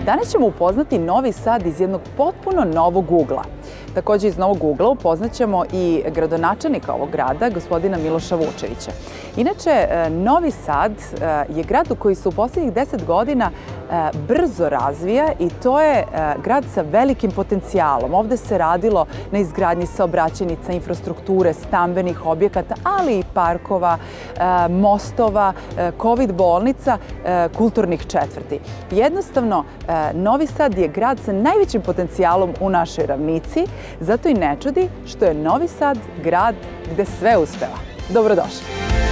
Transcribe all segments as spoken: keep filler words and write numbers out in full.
Danas ćemo upoznati Novi Sad iz jednog potpuno novog ugla. Također iz novog ugla upoznaćemo i gradonačelnika ovog grada, gospodina Miloša Vučevića. Inače, Novi Sad je grad u koji se u posljednjih deset godina brzo razvija i to je grad sa velikim potencijalom. Ovde se radilo na izgradnji saobraćajnica, infrastrukture, stambenih objekata, ali i parkova, mostova, kovid bolnica, kulturnih četvrti. Jednostavno, Novi Sad je grad sa najvećim potencijalom u našoj ravnici, zato i ne čudi što je Novi Sad grad gde sve uspeva. Dobrodošli!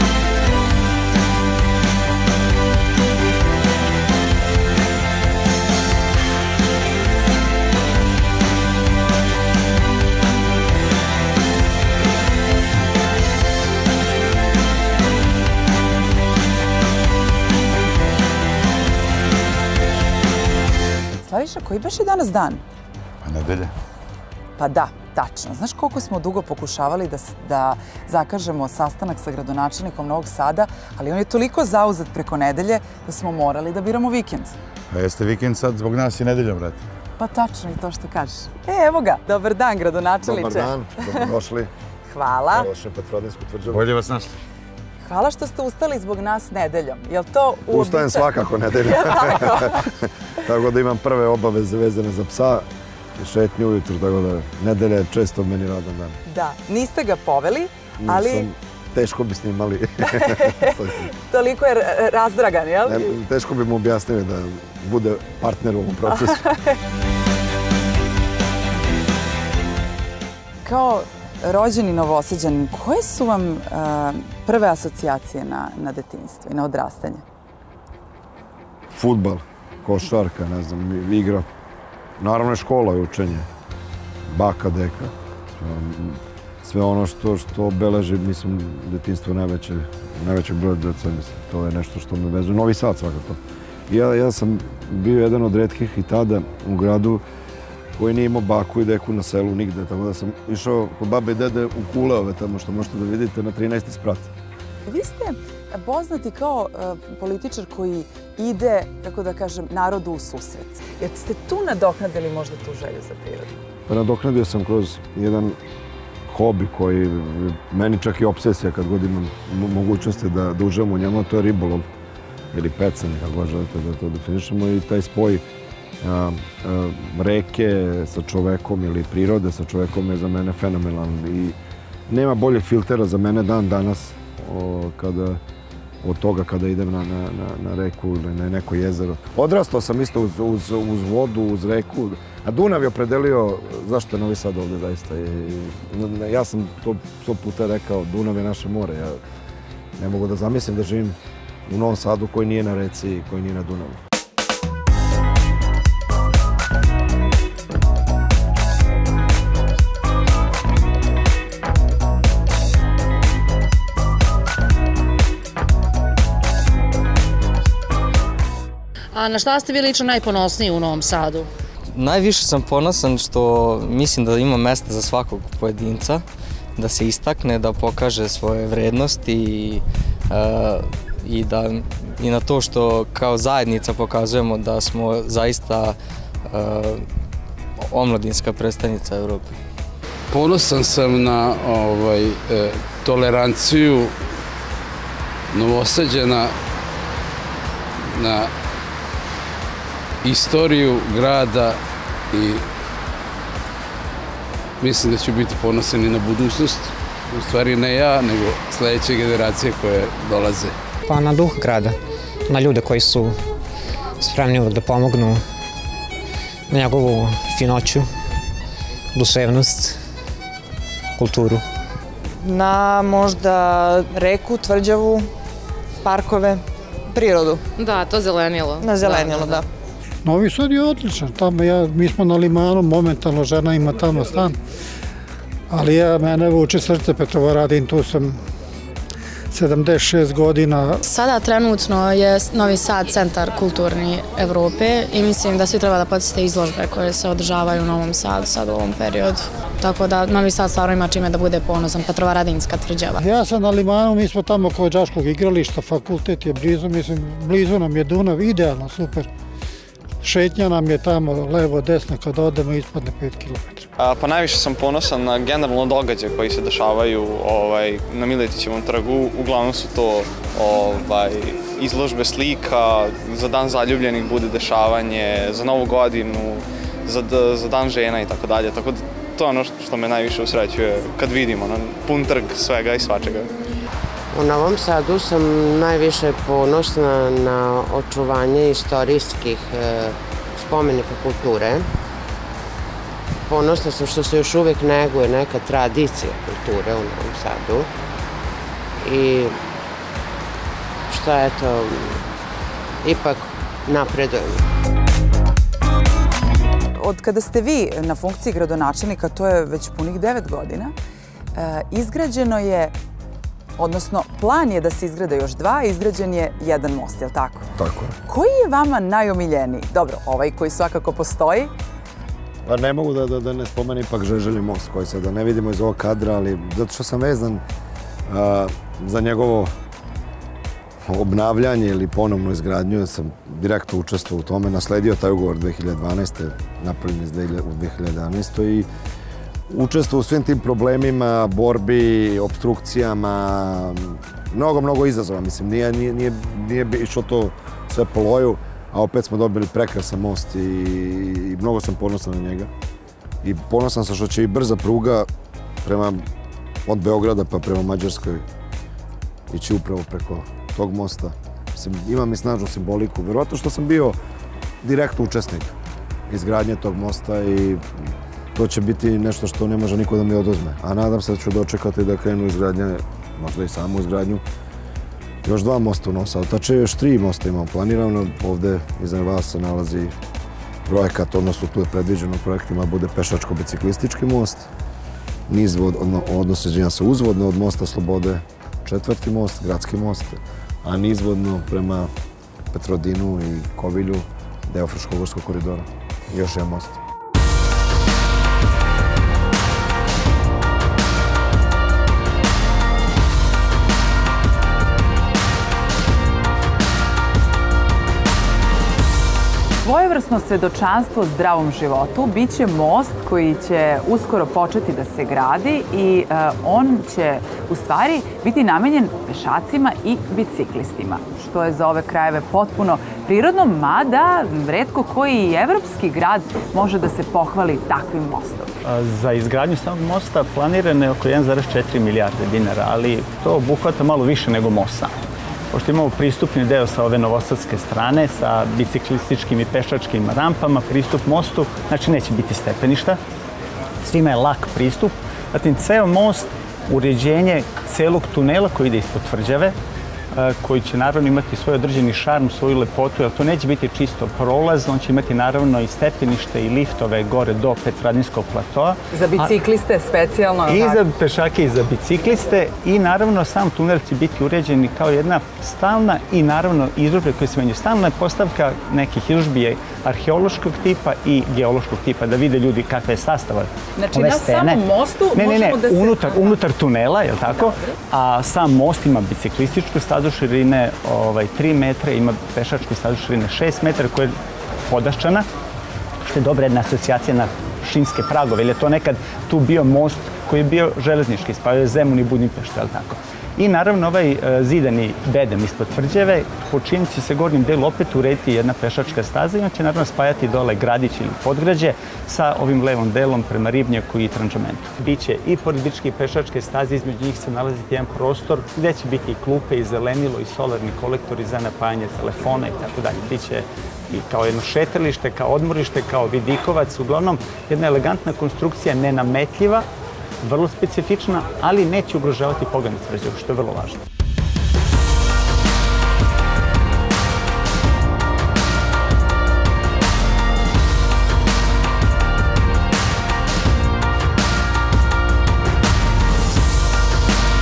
Slaviša, koji baš je danas dan? Pa nedelje. Pa da, tačno. Znaš koliko smo dugo pokušavali da, da zakažemo sastanak sa gradonačelnikom Novog Sada, ali on je toliko zauzet preko nedelje da smo morali da biramo vikend. A jeste vikend sad zbog nas i nedeljom, brate? Pa tačno i to što kažeš. E, evo ga. Dobar dan, gradonačelniče. Dobar dan, dobrodošli. Hvala. Došli Petrodinsku tvrđavu. Bolje vas našli. Hvala što ste ustali zbog nas nedeljom. Jel to uobičajeno? Ustajem svakako nedeljom. Tako da imam prve obaveze vezane za psa i šetnju ujutru, tako da nedelja je često meni radan dan. Da, niste ga poveli, ali... Nisam, teško bi snimali. Toliko je razdragan, jel? Ne, teško bi mu objasnili da bude partner u ovom procesu. Kao rođeni Novosađanin, koje su vam uh, prve asocijacije na, na detinjstvo i na odrastanje? Fudbal, košarka, ne znam, igra. Naravno je škola i učenje. Baka, deka. Sve ono što, što obeleži, mislim, detinjstvo najveće, najvećeg broja djece, mislim. To je nešto što me vezuje. Novi Sad svakako. Ja, ja sam bio jedan od retkih i tada u gradu koji nije imao baku i deku na selu nigde, tako da sam išao kod babe i dede u Kuleove, tamo što možete da vidite na trinaesti sprat. Vi ste poznati kao uh, političar koji ide, kako da kažem, narodu u susret. Jer ste tu nadoknadili možda tu želju za prirodu? Pa nadoknadio sam kroz jedan hobi koji meni čak i obsesija kad god imam mogućnosti da, da uživam u njemu, to je ribolov ili pecanje, kako god želite da to definišemo, i taj spoj A, a, reke sa čovekom ili prirode sa čovekom je za mene fenomenalan i nema boljeg filtera za mene dan danas o, kada, od toga kada idem na, na, na, na reku ili na neko jezero. Odrastao sam isto uz, uz, uz vodu, uz reku, a Dunav je opredelio zašto je Novi Sad ovdje zaista. I, ja sam to sto puta rekao, Dunav je naše more. Ja ne mogu da zamislim da živim u Novom Sadu koji nije na reci i koji nije na Dunavu. A na šta ste vi lično najponosniji u Novom Sadu? Najviše sam ponosan što mislim da ima mesta za svakog pojedinca, da se istakne, da pokaže svoje vrednosti i, uh, i, da, i na to što kao zajednica pokazujemo da smo zaista uh, omladinska predstavnica Evrope. Ponosan sam na ovaj, e, toleranciju Novosađana, na istoriju grada i mislim da ću biti ponosan i na budućnost. U stvari ne ja, nego sljedeće generacije koje dolaze. Pa na duh grada, na ljude koji su spremni uvek da pomognu, na njegovu finoću, duševnost, kulturu. Na možda reku, tvrđavu, parkove, prirodu. Da, to zelenilo. Na zelenilo, da. da. Novi Sad je odličan. Tamo ja, mi smo na Limanu, momentalno žena ima tamo stan. Ali ja, mene vuče srce Petrovaradin, tu sam sedamdeset šest godina. Sada trenutno je Novi Sad centar kulturni Evrope i mislim da svi treba da posjete izložbe koje se održavaju u Novom Sadu sad u ovom periodu. Tako da Novi Sad stvarno ima čime da bude ponosan, Petrovaradinska tvrđava. Ja sam na Limanu, mi smo tamo kod đačkog igrališta, fakultet je blizu, mislim, blizu nam je Dunav, idealno, super. Šetnja nam je tamo levo, desno, kad odemo ispadne pet kilometara. Pa najviše sam ponosan na generalno događaje koji se dešavaju ovaj, na Miletićevom trgu. Uglavnom su to ovaj, izložbe slika, za dan zaljubljenih bude dešavanje, za Novu godinu, za, za dan žena i tako dalje. Tako da to je ono što me najviše usrećuje kad vidimo ono, pun trg svega i svačega. U Novom Sadu sam najviše ponosna na očuvanje istorijskih e, spomenika kulture. Ponosna sam što se još uvijek neguje neka tradicija kulture u Novom Sadu i što eto, ipak napredujemo. Od kada ste vi na funkciji gradonačelnika, to je već punih devet godina, e, izgrađeno je, odnosno plan je da se izgrade još dva, izgrađen je jedan most, je li tako? Tako je. Koji je vama najomiljeniji? Dobro, ovaj koji svakako postoji. Pa ne mogu da, da, da ne spomenem ipak Žeželji most, koji se da ne vidimo iz ovog kadra, ali zato što sam vezan a, za njegovo obnavljanje ili ponovnu izgradnju, sam direktno učestvovao u tome, nasledio taj ugovor dve hiljade dvanaeste. napravljen u dve hiljade jedanaeste. i učestvovao u svim tim problemima, borbi, obstrukcijama, mnogo, mnogo izazova. Mislim, nije, nije, nije, nije išlo to sve po loju, a opet smo dobili prekrasan most i, i mnogo sam ponosan na njega. I ponosan sam što će i brza pruga prema, od Beograda pa prema Mađarskoj ići upravo preko tog mosta. Mislim, imam i snažnu simboliku. Verovatno što sam bio direktno učesnik izgradnje tog mosta i to će biti nešto što ne može niko da mi oduzme. A nadam se da ću dočekati da krenu izgradnje, možda i samu izgradnju, još dva mosta u Novom Sadu. Tače još tri mosta imamo planirano. Ovde iza vas se nalazi projekat, odnosno tu je predviđeno projektima bude pešačko-biciklistički most, nizvod, odnosno izvinjam se, uzvodno od mosta Slobode četvrti most, gradski most, a nizvodno prema Petrodinu i Kovilju, deo Fruškogorskog koridora. Još jedan most. Svojevrsno svedočanstvo zdravom životu biće most koji će uskoro početi da se gradi i on će u stvari biti namenjen pešacima i biciklistima, što je za ove krajeve potpuno prirodno, mada retko koji evropski grad može da se pohvali takvim mostom. Za izgradnju samog mosta planirano je oko jedan zarez četiri milijarde dinara, ali to obuhvata malo više nego most sam. Pošto imamo pristupni deo sa ove novosadske strane, sa biciklističkim i pešačkim rampama, pristup mostu, znači neće biti stepeništa, svima je lak pristup. Zatim, ceo most, uređenje celog tunela koji ide ispod tvrđave, koji će naravno imati svoj određeni šarm, svoju lepotu, jer to neće biti čisto prolaz, on će imati naravno i stepenište i liftove gore do Petrovaradinskog platoa. Za bicikliste specijalno? I za pešake i za bicikliste i naravno sam tunel će biti uređen kao jedna stalna i naravno izložbe koje se menjaju. Stalna je postavka nekih izložbi arheološkog tipa i geološkog tipa, da vide ljudi kakva je sastava znači, ove stene. Znači na samom mostu ne, ne, ne, možemo da se... Unutar, unutar tunela, je li tako? A sam most ima biciklističku stazu širine ovaj, tri metra, ima pešačku stazu širine šest metara koja je podaščana, što je dobra jedna asocijacija na šinske pragove, jer je to nekad tu bio most koji je bio železnički, spavio Zemun i Budimpeštu, je li tako? I naravno ovaj zidani bedem ispod tvrđave, po čijem će se gornjem delu opet urediti jedna pešačka staza i on će naravno spajati dole Gradić ili Podgrađe sa ovim levom delom prema Ribnjaku i Trančamentu. Biće i pored biciklističke pešačke staze, između njih se nalazi jedan prostor gde će biti i klupe i zelenilo i solarni kolektori za napajanje telefona i tako dalje. Biće i kao jedno šetalište, kao odmorište, kao vidikovac, uglavnom jedna elegantna konstrukcija, nenametljiva, vrlo specifična, ali neće ugrožavati pogled na tvrđavu, što je vrlo važno.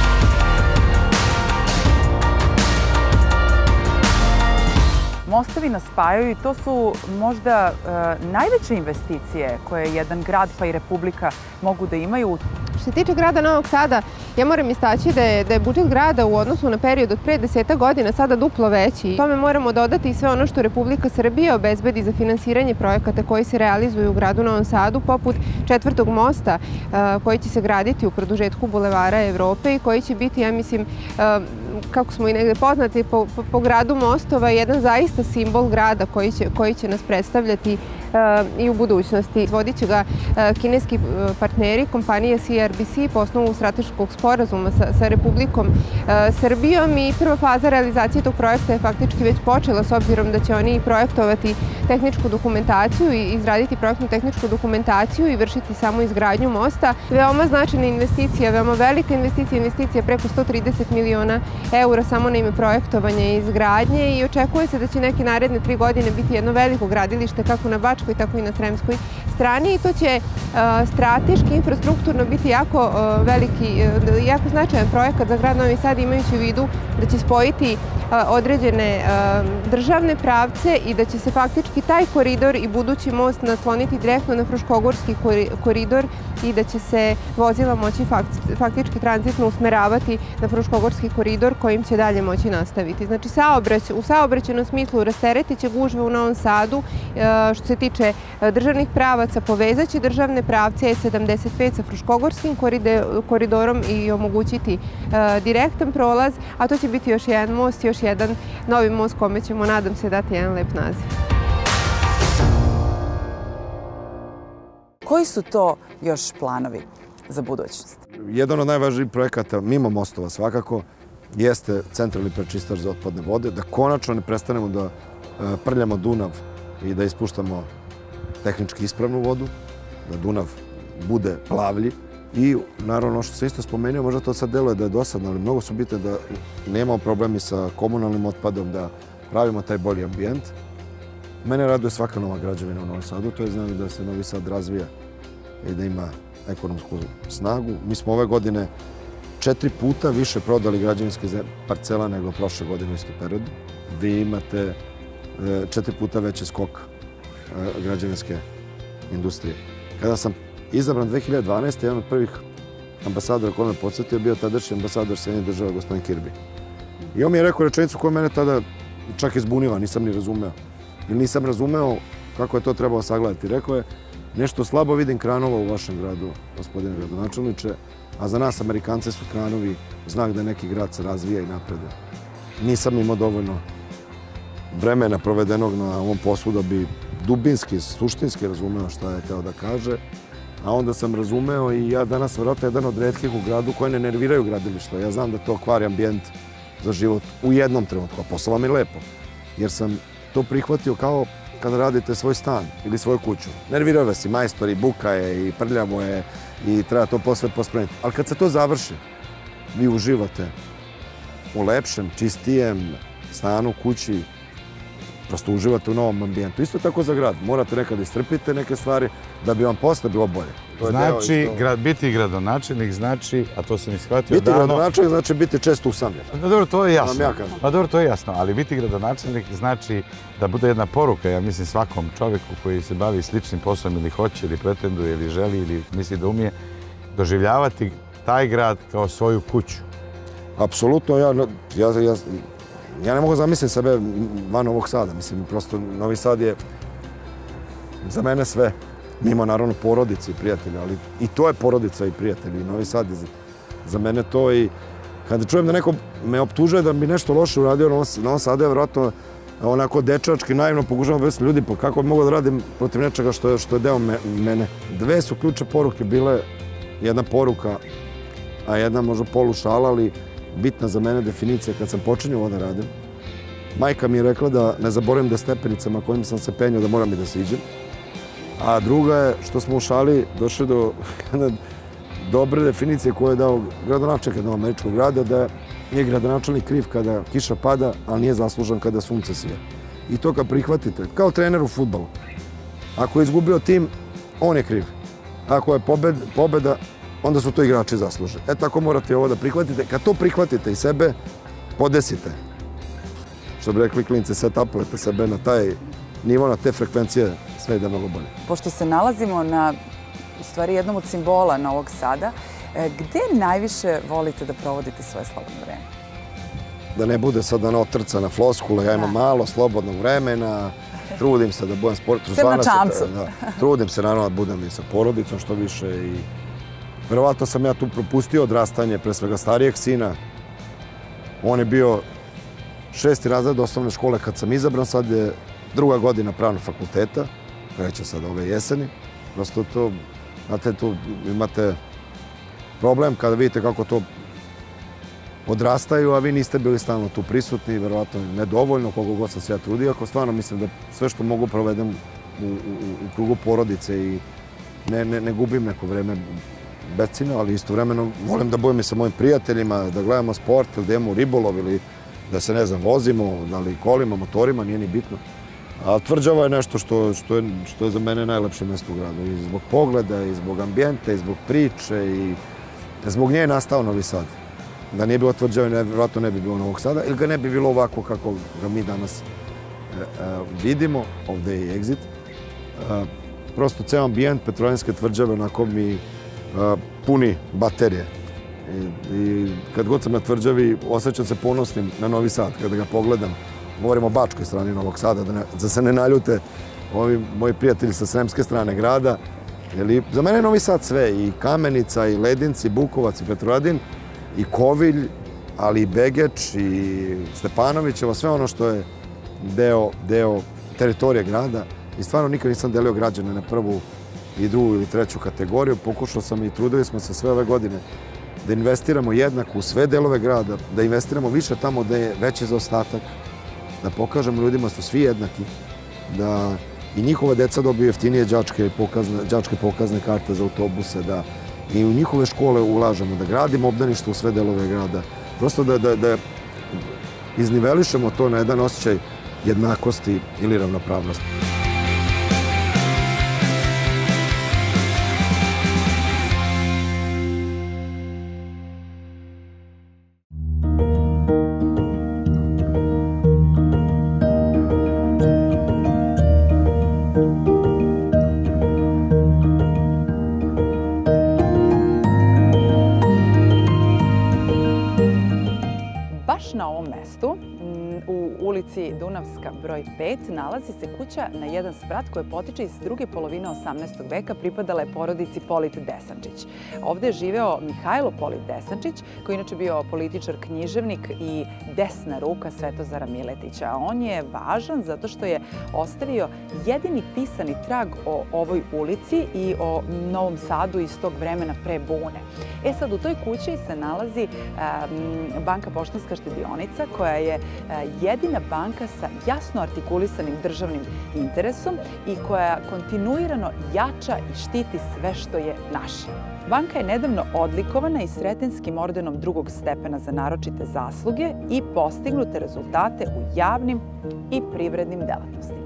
Mostovi na nas spajaju i to su možda najveće investicije koje jedan grad pa i Republika mogu da imaju. Što se tiče grada Novog Sada, ja moram istaći da je, da je budžet grada u odnosu na period od pre deseta godina sada duplo veći. Tome moramo dodati i sve ono što Republika Srbija obezbedi za finansiranje projekata koji se realizuju u gradu Novom Sadu, poput četvrtog mosta koji će se graditi u produžetku Bulevara Evrope i koji će biti, ja mislim, kako smo i negde poznati, po, po, po gradu mostova, jedan zaista simbol grada koji će, koji će nas predstavljati i u budućnosti. Vodit će ga kineski partneri, kompanija C R B C po osnovu strateškog sporazuma sa, sa Republikom Srbijom i prva faza realizacije tog projekta je faktički već počela s obzirom da će oni projektovati tehničku dokumentaciju i izraditi projektnu tehničku dokumentaciju i vršiti samo izgradnju mosta. Veoma značajna investicija, veoma velika investicija, investicija preko sto trideset miliona eura samo na ime projektovanja i izgradnje i očekuje se da će neke naredne tri godine biti jedno veliko gradilište kako na Bačkoj, tako i na Sremskoj strani i to će strateški, infrastrukturno biti jako veliki, jako značajan projekat za grad Novi Sad imajući u vidu da će spojiti određene državne pravce i da će se faktički taj koridor i budući most nasloniti direktno na Fruškogorski koridor i da će se vozila moći faktički tranzitno usmeravati na Fruškogorski koridor kojim će dalje moći nastaviti. Znači, u saobraćajnom smislu rasteretit će gužve u Novom Sadu. Što se tiče državnih pravaca, povezat će državne pravce E sedamdeset pet sa Fruškogorskim koridorom i omogućiti direktan prolaz, a to će biti još jedan most, još jedan novi most kome ćemo, nadam se, dati jedan lep naziv. Koji su to još planovi za budućnost? Jedan od najvažnijih projekata, mimo mostova svakako, jeste centralni prečistač za otpadne vode, da konačno ne prestanemo da prljamo Dunav i da ispuštamo tehnički ispravnu vodu, da Dunav bude plavlji. I naravno, ono što se isto spomenuo, možda to sad deluje da je dosadno, ali mnogo su bitne da nemamo problemi sa komunalnim otpadom, da pravimo taj bolji ambijent. Mene raduje svaka nova građevina u Novom Sadu, to je znači da se Novi Sad razvija i da ima ekonomsku snagu. Mi smo ove godine četiri puta više prodali građevinske parcela nego prošle godine u istom periodu. Vi imate četiri puta veći skok građevinske industrije. Kada sam izabran dve hiljade dvanaeste. jedan od prvih ambasadora koji me podsjetio bio tadašnji ambasador Sjedinjenih Država, gospodin Kirby. I on mi je rekao rečenicu koja mene tada čak izbunila, nisam ni razumeo. Ili nisam razumeo kako je to trebalo sagledati. Rekao je, nešto slabo vidim kranova u vašem gradu, gospodine gradonačelniče, a za nas Amerikance su kranovi znak da neki grad se razvija i napreduje. Nisam imao dovoljno vremena provedenog na ovom poslu da bi dubinski, suštinski razumeo šta je teo da kaže, a onda sam razumeo i ja danas vjerojatno jedan od retkih u gradu koje ne nerviraju gradilišta. Ja znam da to kvari ambijent za život u jednom trenutku, a posle vam je lepo, jer sam to prihvatio kao kada radite svoj stan ili svoju kuću. Nerviraju vas i majstori, buka je i prljavo je i treba to posle pospremiti. Ali kad se to završi, vi uživate u lepšem, čistijem stanu, kući, prosto uživate u novom ambijentu. Isto tako za grad. Morate nekada istrpite neke stvari da bi vam posle bilo bolje. Znači, biti gradonačelnik znači, a to sam ishvatio davno... Biti gradonačelnik znači biti često usamljen. Dobro, to je jasno. Pa dobro, to je jasno, ali biti gradonačelnik znači da bude jedna poruka, ja mislim, svakom čovjeku koji se bavi sličnim poslom ili hoće, ili pretenduje, ili želi, ili misli da umije, doživljavati taj grad kao svoju kuću. Apsolutno, ja... Ja ne mogu zamisliti sebe van Novog Sada. Mislim, prosto Novi Sad je za mene sve. Mimo, naravno, porodice i prijatelja, ali i to je porodica i prijatelji. Novi Sad je za mene to i kada čujem da neko me optužuje da bi nešto loše uradio u Novom Sadu, je vjerojatno onako dečački, naivno pokušavam obavesti ljudi, pa kako bi mogu da radim protiv nečega što je, što je deo mene. Dve su ključe poruke bile, jedna poruka, a jedna možda polušala, ali bitna za mene definicija kad sam počinio ovo da radim. Majka mi je rekla da ne zaboravim da stepenicama kojim sam se penio da moram i da se iđem. A druga je što smo u šali došli do dobre definicije koje je dao gradonačelnik jednog američkog grada, da je gradonačelnik kriv kada kiša pada, ali nije zaslužan kada sunce sije. I to kad prihvatite, kao trener u fudbalu. Ako je izgubio tim, on je kriv. Ako je pobeda, onda su to igrači zasluženi. E tako morate ovo da prihvatite. Kad to prihvatite i sebe, podesite. Što što bi rekli klinci, set-upujete sebe na taj nivo, na te frekvencije, sve ide mnogo bolje. Pošto se nalazimo na, u stvari, jednom od simbola Novog Sada, gde najviše volite da provodite svoje slobodno vreme? Da ne bude sad ona otrcana floskula, ja imam malo slobodnog vremena, trudim se da budem sport... Sem na čamcu. Trudim se naravno da budem i sa porodicom što više i verovatno sam ja tu propustio odrastanje, pre svega starijeg sina. On je bio šesti razred osnovne škole kad sam izabran, sad je druga godina pravnog fakulteta, kreće sad ove jeseni. Prosto to, znate, tu imate problem kada vidite kako to odrastaju, a vi niste bili stalno tu prisutni, verovatno nedovoljno, koliko god sam se ja trudio, ako stvarno mislim da sve što mogu provedem u, u, u krugu porodice i ne, ne, ne gubim neko vreme becino, ali istovremeno volim da budem i sa mojim prijateljima, da gledamo sport ili da imamo ribolov ili da se, ne znam, vozimo, da li kolima, motorima, nije ni bitno. A Tvrđava je nešto što, što, je, što je za mene najlepše mjesto u gradu. I zbog pogleda, i zbog ambijenta, i zbog priče, i zbog nje je nastao Novi Sad. Da nije bilo Tvrđave, vjerojatno ne bi bilo Novog Sada, ili ga ne bi bilo ovako kako ga mi danas e, e, vidimo. Ovdje je i Exit. E, prosto ceo ambijent Petrovaradinske Tvrđave onako mi e, puni baterije. I, I kad god sam na Tvrđavi, osjećam se ponosnim na Novi Sad, kada ga pogledam. Govorimo o bačkoj strani Novog Sada, da, ne, da se ne naljute ovi moji prijatelji sa sremske strane grada. Jer za mene je Novi Sad sve, i Kamenica, i Ledinci, i Bukovac, i Petrovaradin, i Kovilj, ali i Begeč, i Stepanovićevo, sve ono što je deo, deo teritorije grada. I stvarno nikad nisam delio građane na prvu i drugu ili treću kategoriju. Pokušao sam i trudili smo se sve ove godine da investiramo jednako u sve delove grada, da investiramo više tamo da je veći zaostatak, da pokažemo ljudima da su svi jednaki, da i njihova deca dobiju jeftinije đačke pokazne, đačke pokazne karte za autobuse, da i u njihove škole ulažemo, da gradimo obdanište u sve delove grada. Prosto da, da, da iznivelišemo to na jedan osjećaj jednakosti ili ravnopravnosti. Na ovom mestu, u ulici Dunavska broj pet, nalazi se kuća na jedan sprat koja potiče iz druge polovine osamnaestog veka, pripadala je porodici Polit Desančić. Ovde je živeo Mihajlo Polit Desančić, koji inače bio političar, književnik i desna ruka Svetozara Miletića. On je važan zato što je ostavio jedini pisani trag o ovoj ulici i o Novom Sadu iz tog vremena pre bune. E sad, u toj kući se nalazi um, Banka Poštanska štedionica, koja je uh, jedina banka sa jasno artikulisanim državnim interesom i koja kontinuirano jača i štiti sve što je naše. Banka je nedavno odlikovana i Sretenskim ordenom drugog stepena za naročite zasluge i postignute rezultate u javnim i privrednim delatnostima.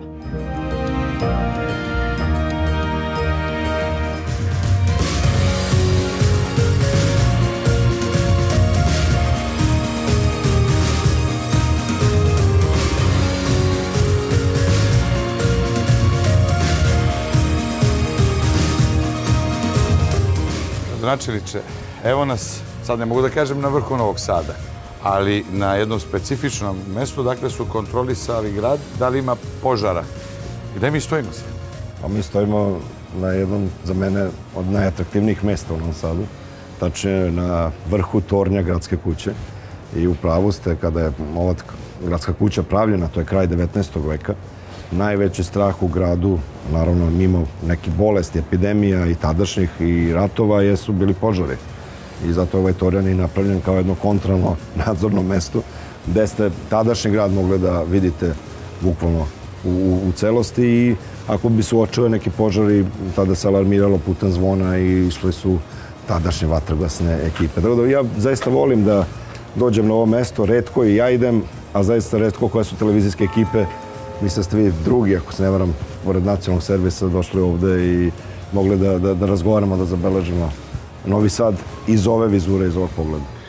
Gradonačelniče, evo nas, sad ne mogu da kažem na vrhu Novog Sada, ali na jednom specifičnom mestu, dakle su kontrolisali grad, da li ima požara. Gde mi stojimo sad? Pa mi stojimo na jednom, za mene, od najatraktivnijih mesta u Novom Sadu, tačnije na vrhu tornja gradske kuće. I u pravu ste, kada je ova gradska kuća pravljena, to je kraj devetnaestog veka, najveći strah u gradu, naravno mimo nekih bolesti, epidemija i tadašnjih i ratova, jesu bili požari. I zato je ovaj tornjan i napravljen kao jedno kontrolno nadzorno mesto, gde ste tadašnji grad mogli da vidite bukvalno u, u celosti i ako bi se uočile neki požari, tada se alarmiralo putem zvona i išli su tadašnje vatrogasne ekipe. Tako da ja zaista volim da dođem na ovo mesto, retko i ja idem, a zaista retko koje su televizijske ekipe. Mislim da ste vi drugi, ako se ne varam, pored nacionalnog servisa došli ovde i mogli da, da, da razgovaramo, da zabeležimo Novi Sad iz ove vizure, iz ovog pogleda.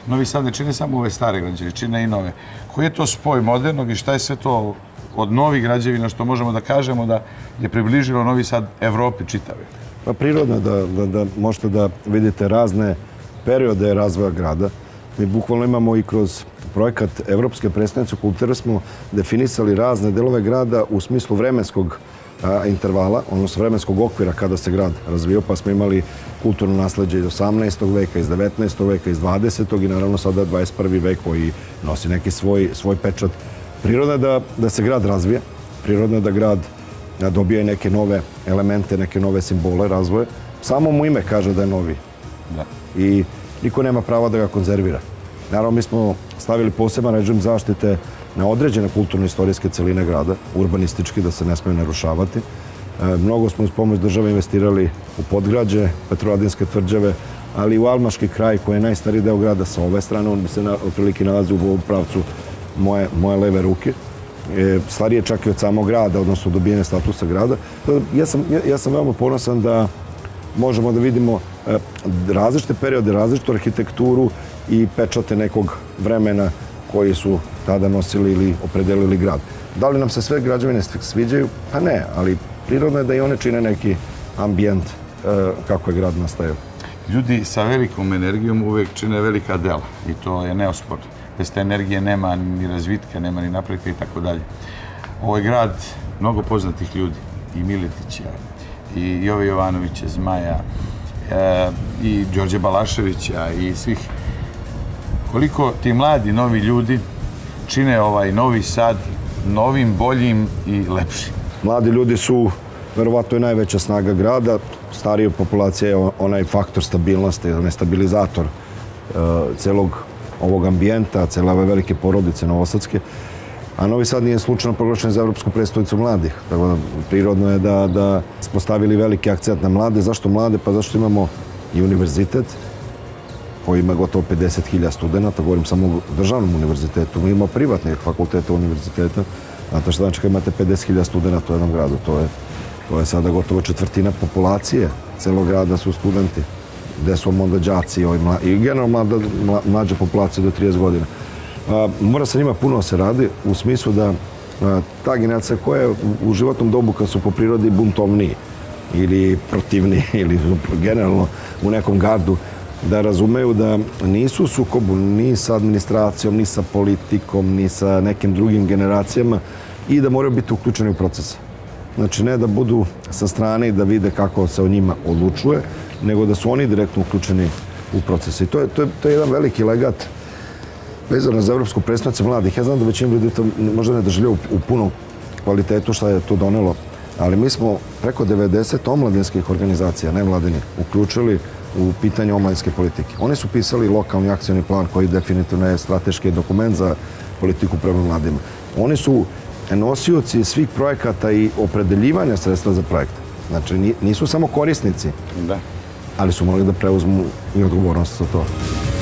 Novi Sad ne čine samo ove stare građevine, čine i nove. Koji je to spoj modernog i šta je sve to od novih građevina što možemo da kažemo da je približilo Novi Sad Evropi čitave? Pa prirodno da, da, da možete da vidite razne periode razvoja grada. Mi bukvalno imamo i kroz projekat Evropske predstavnice kulture smo definisali razne delove grada u smislu vremenskog a, intervala, odnosno vremenskog okvira kada se grad razvijao, pa smo imali kulturno nasleđe iz osamnaestog veka, iz devetnaestog veka, iz dvadesetog i naravno sada dvadeset prvi vek koji nosi neki svoj, svoj pečat. Prirodno je da, da se grad razvija, prirodno je da grad dobija neke nove elemente, neke nove simbole razvoja. Samo mu ime kaže da je novi. Da. I niko nema prava da ga konzervira. Naravno, mi smo stavili poseban režim zaštite na određene kulturno-istorijske celine grada, urbanistički, da se ne smiju narušavati. E, mnogo smo uz pomoć države investirali u podgrađe, Petrovaradinske tvrđave, ali i u Almaški kraj, koji je najstariji deo grada sa ove strane, on se na, otprilike nalazi u pravcu moje, moje leve ruke. E, starije čak i od samog grada, odnosno dobijene statusa grada. Ja sam, ja, ja sam veoma ponosan da možemo da vidimo e, različite periode, različitu arhitekturu i pečate nekog vremena koji su tada nosili ili opredelili grad. Da li nam se sve građevine sviđaju? Pa ne, ali prirodno je da i one čine neki ambijent e, kako je grad nastajao. Ljudi sa velikom energijom uvek čine velika dela i to je neosporno. Bez te energije nema ni razvitka, nema ni napretka i tako dalje. Ovo je grad mnogo poznatih ljudi, i Miletića, i Jove Jovanovića, Zmaja, e, i Đorđe Balaševića, i svih. Koliko ti mladi, novi ljudi čine ovaj Novi Sad novim, boljim i lepšim? Mladi ljudi su verovatno i najveća snaga grada. Starija populacija je onaj faktor stabilnosti, onaj stabilizator uh, celog ovog ambijenta, cele ove velike porodice novosadske. A Novi Sad nije slučajno proglašen za Evropsku prestonicu mladih. Tako da prirodno je da, da smo stavili veliki akcent na mlade. Zašto mlade? Pa zašto imamo i univerzitet koji ima gotovo pedeset hiljada studenta, govorim samo o državnom univerzitetu, mi imamo privatnih fakulteta univerziteta, znate što znači kad imate pedeset hiljada studenta u jednom gradu, to je, to je sada gotovo četvrtina populacije celog grada su studenti, gde su onda đaci i generalno mlada, mlađa populacija do trideset godina. A, mora sa njima puno se radi u smislu da a, ta generacija koja je u, u životnom dobu kad su po prirodi buntovniji ili protivniji ili generalno u nekom gardu, da razumeju da nisu u sukobu ni sa administracijom, ni sa politikom, ni sa nekim drugim generacijama i da moraju biti uključeni u proces. Znači, ne da budu sa strane i da vide kako se o njima odlučuje, nego da su oni direktno uključeni u proces. I to je, to je, to je jedan veliki legat vezano za Evropsku predstavnicu mladih. Ja znam da većina ljudi to možda ne doživljaju u punom kvalitetu šta je to donelo, ali mi smo preko devedeset omladinskih organizacija, nevladinih, uključili u pitanje omladinske politike. Oni su pisali lokalni akcioni plan koji definitivno je strateški dokument za politiku prema mladima. Oni su nosioci svih projekata i opredeljivanja sredstva za projekte. Znači, nisu samo korisnici, da, ali su morali da preuzmu i odgovornost za to.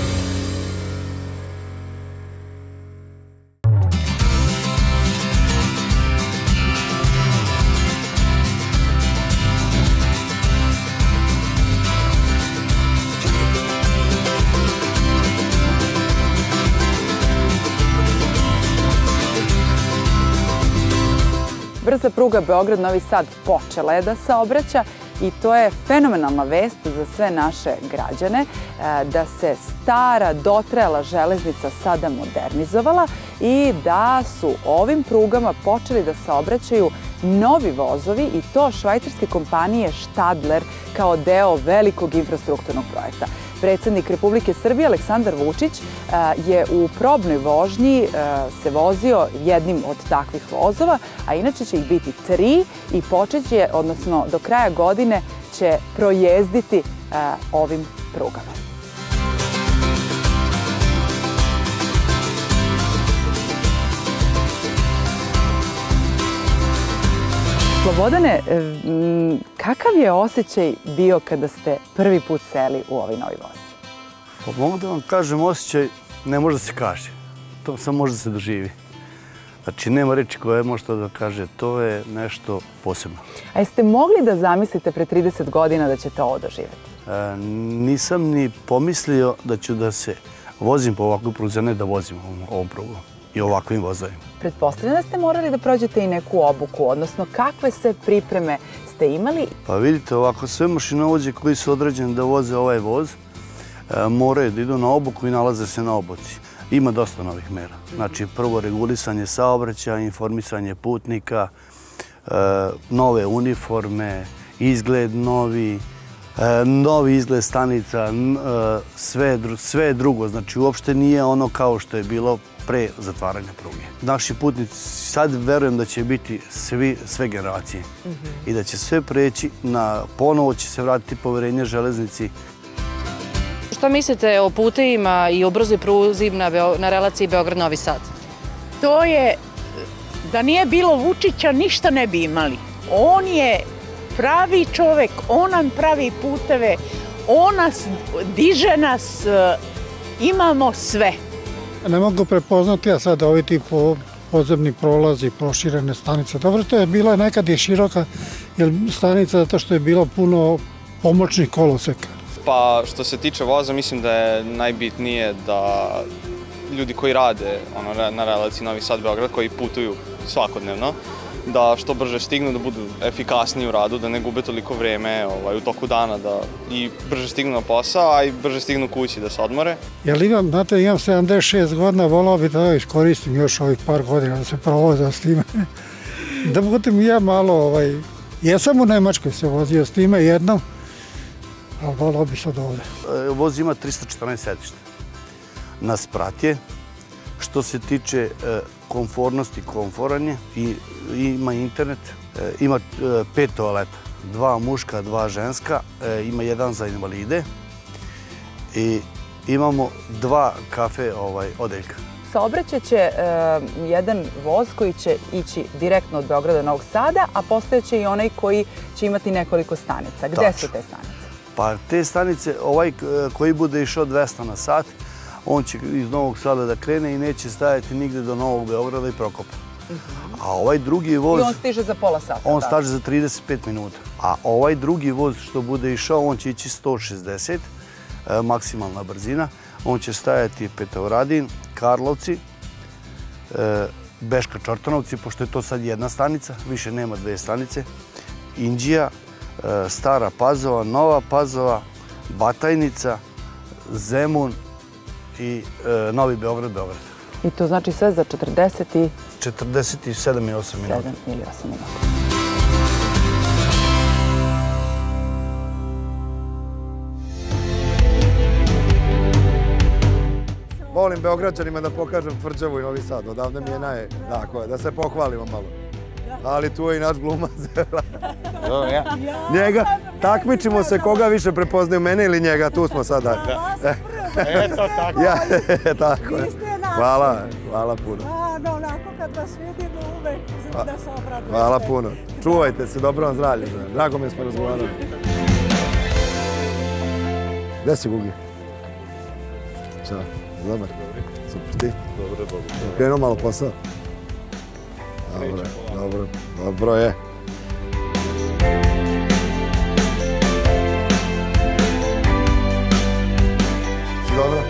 Brza pruga Beograd-Novi Sad počela je da saobraća i to je fenomenalna vest za sve naše građane da se stara, dotrajala železnica sada modernizovala i da su ovim prugama počeli da saobraćaju novi vozovi i to švajcarske kompanije Stadler kao deo velikog infrastrukturnog projekta. Predsjednik Republike Srbije Aleksandar Vučić je u probnoj vožnji se vozio jednim od takvih vozova, a inače će ih biti tri i počeće, odnosno do kraja godine će projezditi ovim prugama. Slobodane, kakav je osjećaj bio kada ste prvi put seli u ovaj novi voz? Pa mogu da vam kažem, osjećaj ne može da se kaže. To samo može da se doživi. Znači, nema reči koje možete da kaže, to je nešto posebno. A jeste mogli da zamislite pre trideset godina da ćete ovo doživjeti? E, nisam ni pomislio da ću da se vozim po ovakvoj pruzi, a ne da vozim ovom prugom i ovakvim vozovima. Pretpostavljam da ste morali da prođete i neku obuku, odnosno kakve sve pripreme ste imali? Pa vidite, ovako sve mašinovođe koji su određeni da voze ovaj voz moraju da idu na obuku i nalaze se na obuci. Ima dosta novih mera. Znači, prvo regulisanje saobraćaja, informisanje putnika, nove uniforme, izgled novi, novi izgled stanica, sve drugo. Znači, uopšte nije ono kao što je bilo pre zatvaranja pruge. Naši putnici sad verujem da će biti sve generacije i da će sve preći na, ponovo će se vratiti poverenje železnici. Šta mislite o putevima i o brzoj pruzi na relaciji Beograd-Novi Sad? To je, da nije bilo Vučića, ništa ne bi imali. On je pravi čovek, on nam pravi puteve, on nas diže nas, imamo sve. Ne mogu prepoznati, a sad ovi ti podzemni prolazi, proširene stanice. Dobro, to je bila nekad je široka stanica zato što je bilo puno pomoćnih koloseka. Pa što se tiče voza, mislim da je najbitnije da ljudi koji rade na relaciji Novi Sad-Beograd, koji putuju svakodnevno, da što brže stignu, da budu efikasniji u radu, da ne gube toliko vreme u toku dana, da i brže stignu na posao, a i brže stignu kući da se odmore. Jel imam, znate, imam sedamdeset šest godina, volao bi da iskoristim još ovih par godina da se provoza s time. Da budem ja malo, jesam u Nemačkoj se vozio s time jednom, ali volao bi sad ovde. Voz ima trista četrnaest sedišta. Na sprat je. Što se tiče komfornosti, komforan je, ima internet, ima pet toaleta, dva muška, dva ženska, ima jedan za invalide i imamo dva kafe odeljka. Saobraćaće jedan voz koji će ići direktno od Beograda do Novog Sada, a postojeće i onaj koji će imati nekoliko stanica. Gde su te stanice? Pa te stanice, ovaj koji bude išao dvesta na sat, on će iz Novog Sada da krene i neće stajati nigde do Novog Beograda i Prokopa. A ovaj drugi voz... I on stiže za pola sata. On staže za trideset pet minuta. A ovaj drugi voz što bude išao, on će ići sto šezdeset, maksimalna brzina. On će stajati Petrovaradin, Karlovci, Beška Čortanovci, pošto je to sad jedna stanica, više nema dve stanice, Inđija, Stara Pazova, Nova Pazova, Batajnica, Zemun i Novi Beograd, Beograd. I to znači sve za četrdeset i... četrdeset sedam i osam minuta. sedam ili osam minuta. Volim Beograđanima da pokažem Tvrđavu i Novi Sad. Odavde mi je naj... Da se pohvalimo malo. Ali tu je i naš glumac. Njega, takmičimo se koga više prepoznaju, mene ili njega, tu smo sada. Eto, tako. Tako je. Hvala, hvala puno. Stvarno, onako kad vas vidimo uvek, da se obradujete. Hvala puno. Čuvajte se, dobro vam zdravlje. Drago mi je smo razgovarali. Gde si, Gugi? Ćao, dobar. Super, ti? Dobro, dobro. Krenuo malo posao? Dobro, dobro, dobro je. Si dobro?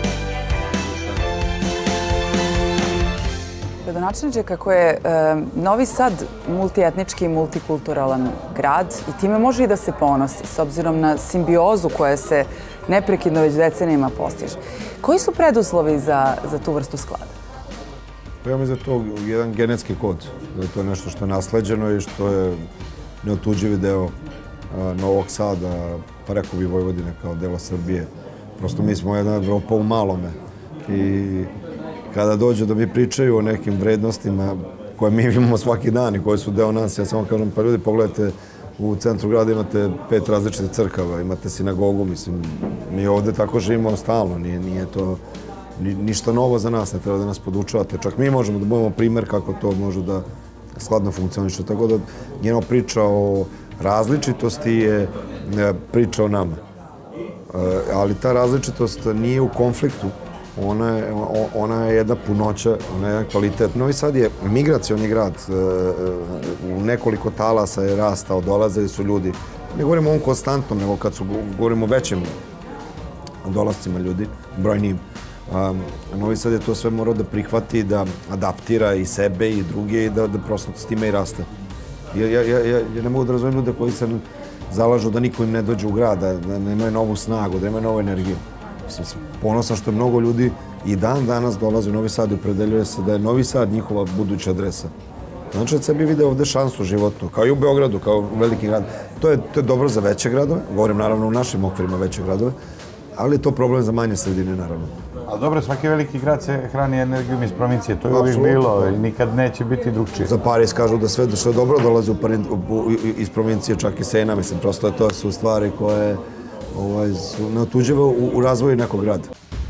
Gradonačelniče, kako je Novi Sad multietnički i multikulturalan grad i time može i da se ponosi s obzirom na simbiozu koja se neprekidno već decenijama postiže. Koji su preduslovi za tu vrstu sklada? Ja mislim da je to jedan genetski kod, da je to nešto što je nasleđeno i što je neotuđivi deo Novog Sada, pa rekao bi Vojvodine kao dela Srbije. Prosto mi smo jedna Evropa u malome i kada dođe da mi pričaju o nekim vrednostima koje mi imamo svaki dan i koje su deo nas, ja samo kažem, pa ljudi, pogledajte, u centru grada imate pet različitih crkava, imate sinagogu, mislim, mi ovde tako živimo stalno, nije to ništa novo za nas, ne treba da nas podučavate. Čak mi možemo da budemo primer kako to može da skladno funkcioniše. Tako da njeno priča o različitosti je priča o nama. Ali ta različitost nije u konfliktu. Ona je jedna punoća, ona je jedan kvalitet. Novi Sad je migracioni grad. U nekoliko talasa je rastao, dolazili su ljudi. Ne govorimo o ovom konstantnom, nego kad su govorimo o većim dolascima ljudi, brojnim. Novi Sad je to sve morao da prihvati, da adaptira i sebe i druge i da prosto s time i raste. Ja ne mogu da razumijem ljude koji se zalažu da niko im ne dođe u grad, da nemaju novu snagu, da nemaju novu energiju. Ponosan što mnogo ljudi i dan danas dolaze u Novi Sad i opredeljuje se da je Novi Sad njihova buduća adresa. Znači da sebi vide ovde šansu životnu, kao i u Beogradu, kao u velikim grad. To je dobro za veće gradove, govorim naravno u našim okvirima veće gradove, ali je to problem za manje sredine, naravno. Ali dobro, svaki veliki grad se hrani energijom iz provincije, to je uvijek bilo i nikad neće biti drugčije. Za Pariz kažu da sve što je dobro dolazi iz provincije, čak i Sena, mislim, prosto to su stvari koje su neotuđive u razvoju nekog grada.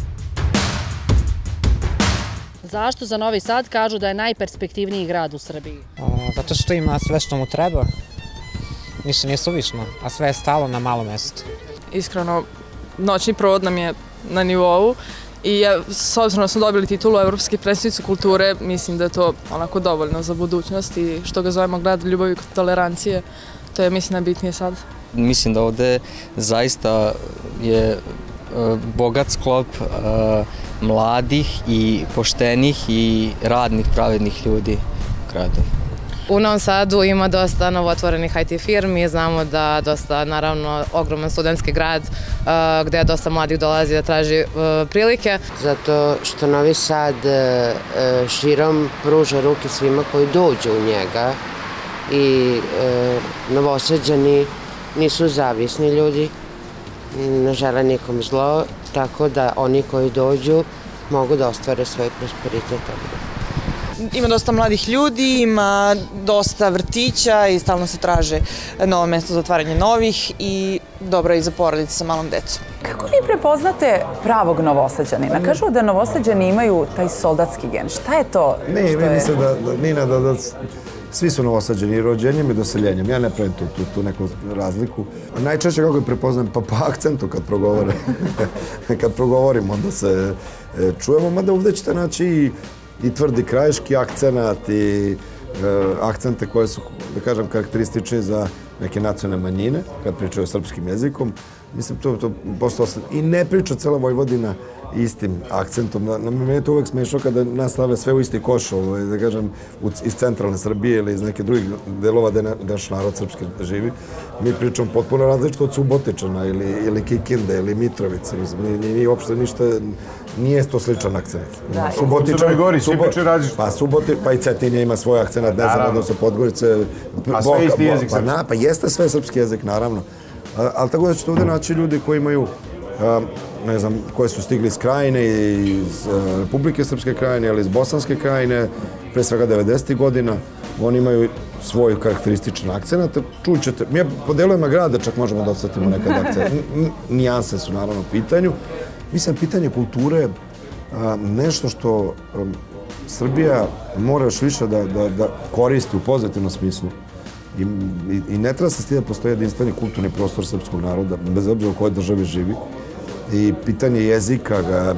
Zašto za Novi Sad kažu da je najperspektivniji grad u Srbiji? Zato što ima sve što mu treba. Ništa nije suvišno, a sve je stalo na malo mesto. Iskreno, noćni provod nam je na nivou i s obzirom da smo dobili titulu Evropske predstavnice kulture, mislim da je to onako dovoljno za budućnost i što ga zovemo grad ljubavi i tolerancije, to je mislim najbitnije sad. Mislim da ovde zaista je bogat sklop mladih i poštenih i radnih, pravednih ljudi u gradu. U Novom Sadu ima dosta novotvorenih I T firmi, znamo da dosta, naravno, ogroman studentski grad gde dosta mladih dolazi da traži prilike. Zato što Novi Sad širom pruža ruke svima koji dođu u njega i Novosađani nisu zavisni ljudi, ne žele nikom zlo, tako da oni koji dođu mogu da ostvare svoj prosperitet. Ima dosta mladih ljudi, ima dosta vrtića i stalno se traže novo mesto za otvaranje novih i dobro je i za porodice sa malom decom. Kako vi prepoznate pravog Novosađanina? Kažu da Novosađani imaju taj soldatski gen. Šta je to? Ne, meni se da, Nina, da svi su Novosađani, rođenjem i doseljenjem. Ja ne pravim tu neku razliku. Najčešće kako je prepoznam, pa po akcentu kad progovore. Kad progovorim, onda se čujemo, mada ovdje ćete naći i tvrdi krajiški akcenat i akcente koje su, da kažem, karakteristični za neke nacionalne manjine, kad pričaju srpskim jezikom. Mislim, to posto i ne priča cela Vojvodina istim akcentom. Meni je to uvek smešno kada nas stave sve u isti koš, da kažem, iz centralne Srbije ili iz neke drugih delova gde naš narod srpski živi. Mi pričamo potpuno različito od Subotičana ili Kikinde ili Mitrovice. Nije uopšte ništa, nije to sličan akcent. Subotičan, Gori, svi pričaju različito. Pa Subotič, pa i Cetinje ima svoj akcenat, ne znam, odnosno Podgorice. A sve isti jezik srpski? Pa jeste sve srpski jezik, naravno. Ali tako da ćete ovdje naći ljudi koji imaju, ne znam, koji su stigli iz Krajine, iz Republike Srpske Krajine ili iz Bosanske Krajine, pre svega devedesetih godina. Oni imaju svoj karakterističan akcenat. Čućete, mi po delovima grada čak možemo da osetimo nekad akcent. Nijanse su naravno u pitanju. Mislim, pitanje kulture nešto što Srbija mora još više da koristi u pozitivnom smislu. I ne treba se stida da postoji jedinstveni kulturni prostor srpskog naroda, bez obzira u kojoj državi živi. I pitanje jezika,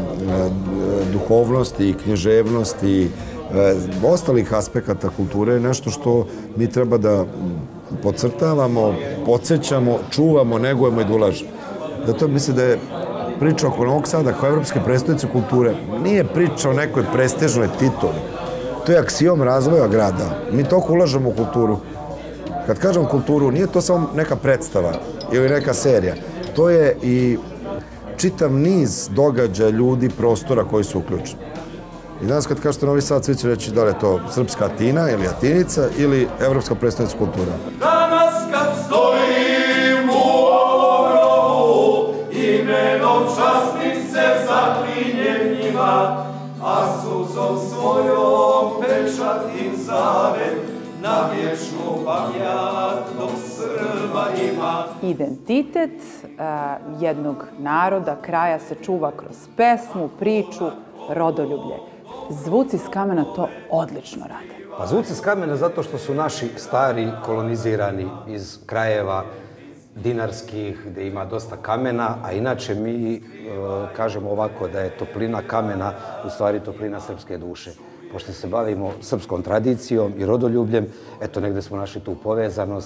duhovnosti, književnosti, ostalih aspekata kulture je nešto što mi treba da podcrtavamo, podsjećamo, čuvamo, negujemo i da ulažemo. Zato mislim da je priča oko Novog Sada kao evropske prestonice kulture nije priča o nekoj prestižnoj tituli. To je aksijom razvoja grada. Mi toliko ulažemo u kulturu. Kad kažem kulturu, nije to samo neka predstava ili neka serija. To je i čitav niz događaja, ljudi, prostora koji su uključeni. I danas kad kažete Novi Sad, svi će reći da li je to srpska Atina ili Atinica ili evropska predstavnica kultura. Danas kad stojim u ovom grobu, imenom častim se zaklinjem njima, a suzom svojom pečatim zavet, na vječnu pamjat dok Srba ima. Identitet jednog naroda, kraja se čuva kroz pesmu, priču, rodoljublje. Zvuci s kamena to odlično rade. Pa zvuci s kamena zato što su naši stari kolonizirani iz krajeva dinarskih, gde ima dosta kamena, a inače mi kažemo ovako da je toplina kamena u stvari toplina srpske duše. Pošto se bavimo srpskom tradicijom i rodoljubljem, eto negde smo našli tu povezanost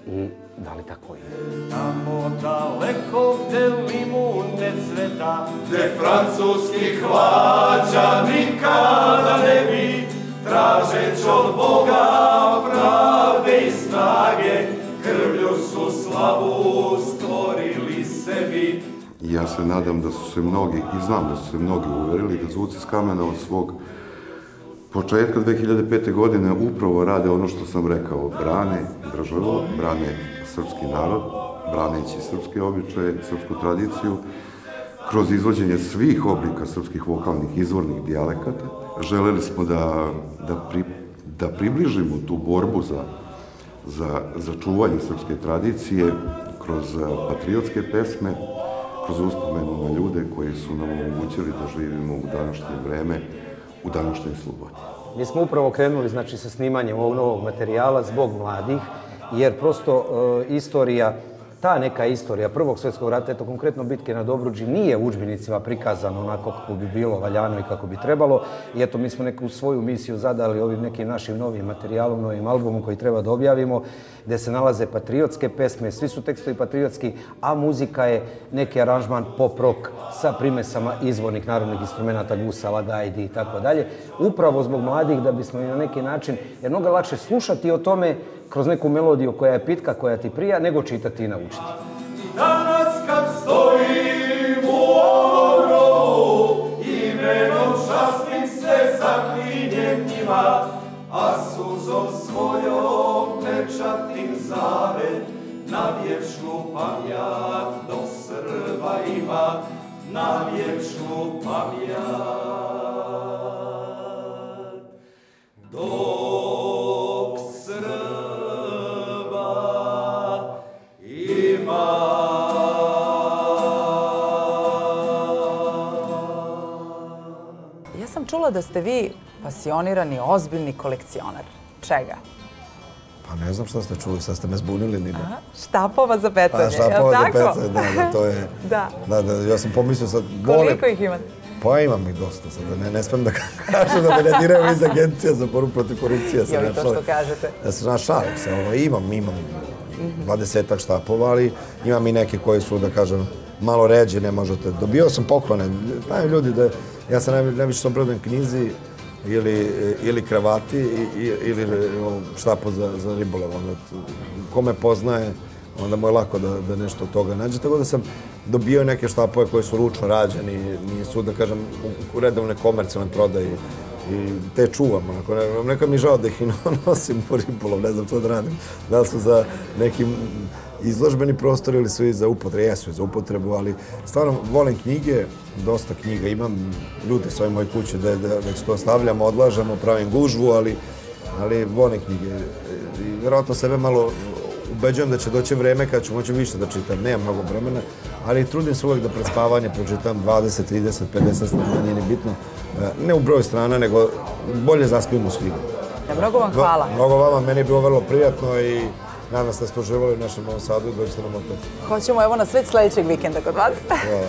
i da li tako je? Tamo daleko gde limun ne cveta, gde francuskih hlađa nikada ne bi, tražeć od Boga pravde i snage, krvlju su slavu stvorili sebi. Ja se nadam da su se mnogi, i znam da su se mnogi uverili, da Zvuci s kamena od svog početka dve hiljade pete. godine upravo rade ono što sam rekao, brane državu, brane srpski narod, braneći srpske običaje, srpsku tradiciju, kroz izvođenje svih oblika srpskih vokalnih izvornih dijalekata. Želeli smo da, da, pri, da približimo tu borbu za, za, za čuvanje srpske tradicije kroz patriotske pesme, kroz uspomenu na ljude koji su nam omogućili da živimo u današnje vreme, u današnjoj slobodi. Mi smo upravo krenuli znači, sa snimanjem ovog novog materijala zbog mladih, jer prosto e, istorija, ta neka istorija Prvog svjetskog rata, eto konkretno bitke na Dobruđi, nije u udžbenicima prikazano onako kako bi bilo valjano i kako bi trebalo. I eto, mi smo neku svoju misiju zadali ovim nekim našim novim materijalom, novim albumom koji treba da objavimo, gde se nalaze patriotske pesme, svi su tekstovi patriotski, a muzika je neki aranžman pop rock sa primesama izvornih narodnih instrumenta, gusala, gajdi i tako dalje. Upravo zbog mladih da bismo i na neki način, jer mnogo lakše slušati o tome kroz neku melodiju koja je pitka, koja ti prija, nego čitati i naučiti. Danas kad stojim u ovom rovu, imenom častim se zaklinjem njima, a suzom svojom pečatim zavет, na vječnu pamjat dok Srba ima, na vječnu pamjat. Dok Srba ima. Ja sam čula da ste vi pasionirani, ozbiljni kolekcionar. Čega? Pa ne znam što ste čuli, sad ste me zbunili ni ne. Štapova za pecanje, je li tako? Štapova za pecanje, da, da, to je... Da. Da, da, ja sam pomislio sad... Koliko ih imate? Pa imam ih dosta sad, ne, ne smem da kažem da me ne diraju iz agencija za borbu protiv korupcije. Je li to što kažete? Ja se naš šalim se, ovo, imam, imam dvadesetak štapova, ali imam i neke koji su, da kažem, malo ređe, ne možete. Dobio sam poklone, znaju ljudi da ja sam najviše sam prodajem knjizi ili, ili kravati ili štapo za, za ribolov. Ko me poznaje, onda mu je lako da, da nešto od toga nađe. Tako da sam dobio neke štapove koji su ručno rađeni, nisu, da kažem, u redovne komercijalne prodaje i te čuvam. Onako, ne, nekad mi žao da ih i nosim po ribolov, ne znam što da radim. Da li su za neki izložbeni prostor ili su i za upotrebu, jesu i za upotrebu, ali stvarno volim knjige, dosta knjiga imam, ljude s ovoj moje kuće da, da već to stavljamo, odlažemo, pravim gužvu, ali, ali volim knjige. I vjerojatno sebe malo ubeđujem da će doći vreme kada ću moći više da čitam, nemam mnogo vremena, ali trudim se uvijek da pred spavanje pročitam dvadeset, trideset, pedeset strana, nije ni bitno. Ne u broju strana, nego bolje zaspim u slivu. Mnogo vam hvala. Mnogo vama, meni je bilo vrlo prijatno i nadam se da ste uživali u našem Novom Sadu i dođete nam opet. Hoćemo evo na svet sljedećeg vikenda kod vas. Hvala.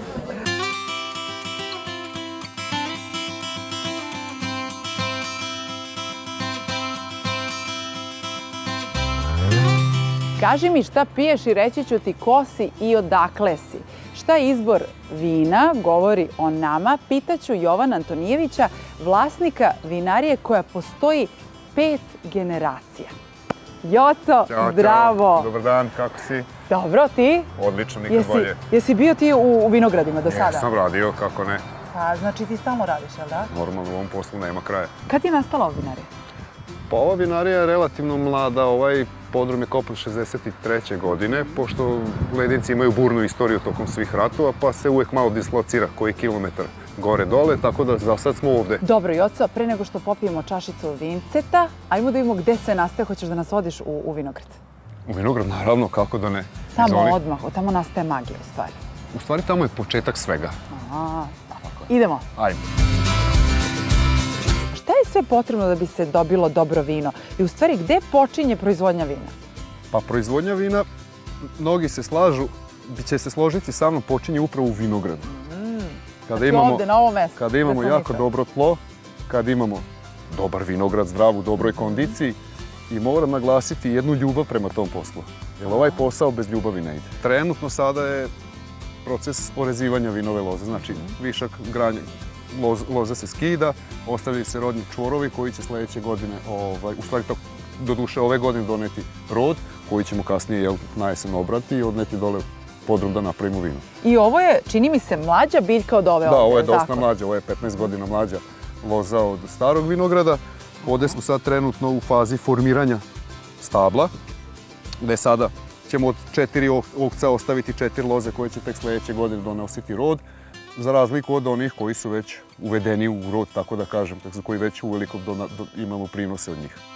Kaži mi šta piješ i reći ću ti ko si i odakle si. Šta izbor vina govori o nama, pitaću Jovana Antonijevića, vlasnika vinarije koja postoji pet generacija. Joco, ćao, zdravo! Ćao. Dobar dan, kako si? Dobro, ti? Odlično, nikad jesi, bolje. Jesi bio ti u, u vinogradima do sada? Jesam radio, kako ne. Pa, znači ti stalno radiš, jel da? Normalno, u ovom poslu nema kraja. Kad je nastala ova vinarija? Pa ova vinarija je relativno mlada, ovaj podrum je kopan šezdeset treće godine, pošto Ledinci imaju burnu istoriju tokom svih ratova, pa se uvijek malo dislocira koji kilometar gore-dole, tako da za sad smo ovde. Dobro, Joco, pre nego što popijemo čašicu vinceta, ajmo da vidimo gde sve nastaje, hoćeš da nas vodiš u, u vinograd? U vinograd, naravno, kako da ne. Tamo Izvoli. odmah, tamo nastaje magija u stvari. U stvari tamo je početak svega. Aha, idemo. Ajde. Šta je sve potrebno da bi se dobilo dobro vino? I u stvari, gde počinje proizvodnja vina? Pa proizvodnja vina, mnogi se slažu, će se složiti sa mnom, počinje upravo u vinogradu. Kada imamo, ovde, na ovo mesto. Kada imamo jako dobro tlo, kada imamo dobar vinograd, zdrav, u dobroj kondiciji i moram naglasiti jednu ljubav prema tom poslu. Jer ovaj posao bez ljubavi ne ide. Trenutno sada je proces orezivanja vinove loze, znači višak granje loze se skida, ostavljaju se rodni čvorovi koji će sljedeće godine, u stvari do duše ove godine doneti rod koji ćemo kasnije na jesen obrati i odneti dole podrum da napravimo vino. I ovo je, čini mi se, mlađa biljka od ove ovdje. Da, ovo je dosta mlađa, ovo je petnaest godina mlađa loza od starog vinograda. Ovdje smo sad trenutno u fazi formiranja stabla, gdje sada ćemo od četiri okca ostaviti četiri loze koje će tek sljedeće godine donositi rod, za razliku od onih koji su već uvedeni u rod, tako da kažem, za koji već uveliko imamo prinose od njih.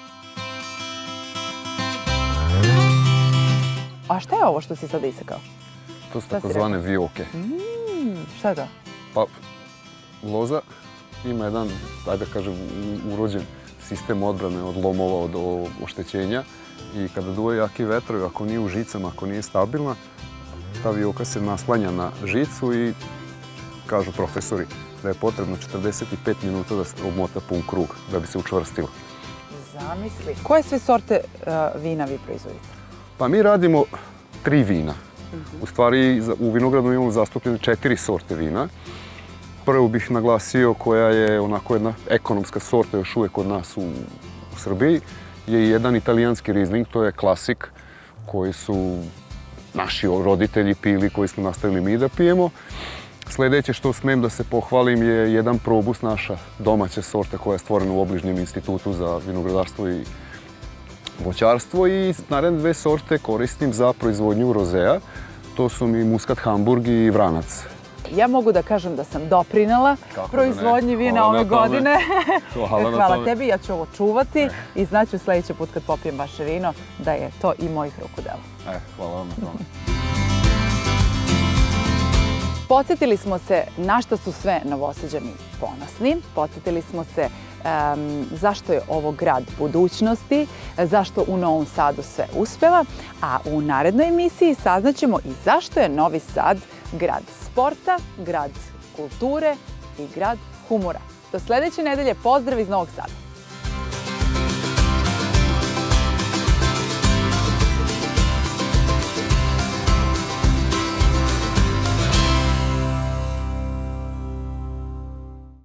A šta je ovo što si sada isekao? To su takozvane vioke. Šta je to? Pa, loza ima jedan, ajde da kažem, urođen sistem odbrane od lomova, od oštećenja i kada duje jaki vetrovi, ako nije u žicama, ako nije stabilna, ta vioka se naslanja na žicu i kažu profesori da je potrebno četrdeset pet minuta da se obmota pun krug da bi se učvrstila. Zamisli. Koje sve sorte vina vi proizvodite? Pa mi radimo tri vina. U stvari u vinogradu imamo zastupljene četiri sorte vina. Prvu bih naglasio koja je onako jedna ekonomska sorta još uvijek kod nas u Srbiji je jedan italijanski Riesling, to je klasik koji su naši roditelji pili, koji smo nastavili mi da pijemo. Sljedeće što smem da se pohvalim je jedan probus, naša domaća sorta koja je stvorena u obližnjem institutu za vinogradarstvo i voćarstvo i naredne dve sorte koristim za proizvodnju rozea. To su mi Muscat Hamburg i Vranac. Ja mogu da kažem da sam doprinela proizvodnji vina ove godine. Hvala tebi, ja ću ovo čuvati i znaću sljedeći put kad popijem vaše vino da je to i mojih ruku delo. Hvala vam na tome. Podsjetili smo se na što su sve Novosađani ponosni, podsjetili smo se zašto je ovo grad budućnosti, zašto u Novom Sadu sve uspeva, a u narednoj emisiji saznaćemo i zašto je Novi Sad grad sporta, grad kulture i grad humora. Do sljedeće nedelje, pozdrav iz Novog Sada!